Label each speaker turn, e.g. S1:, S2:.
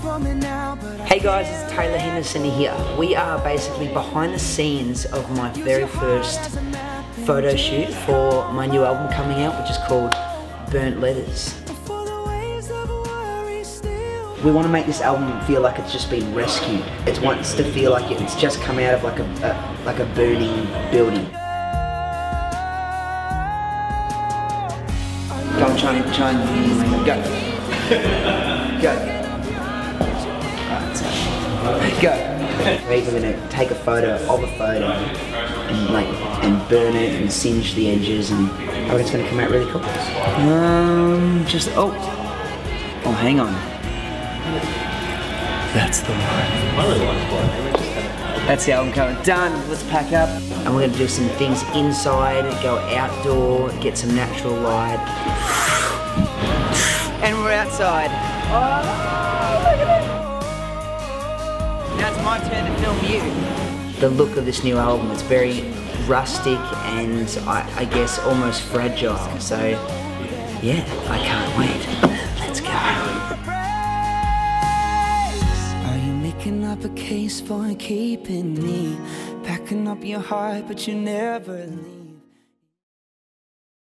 S1: Hey guys, it's Taylor Henderson here. We are basically behind the scenes of my very first photo shoot for my new album coming out, which is called Burnt Letters. We want to make this album feel like it's just been rescued. It wants to feel like it's just come out of like a burning building. Go and try and go. Go. Go. We're either going to take a photo of a photo and burn it and singe the edges, and I think it's going to come out really cool. Oh, hang on. That's the one. That's the album cover. Done. Let's pack up. And we're going to do some things inside, go outdoor, get some natural light. And we're outside. Oh, look at it. Now it's my turn to film you. The look of this new album, it's very rustic and I guess almost fragile. So yeah, I can't wait. Let's go. Are you making up a case for keeping me? Packing up your heart, but you never leave.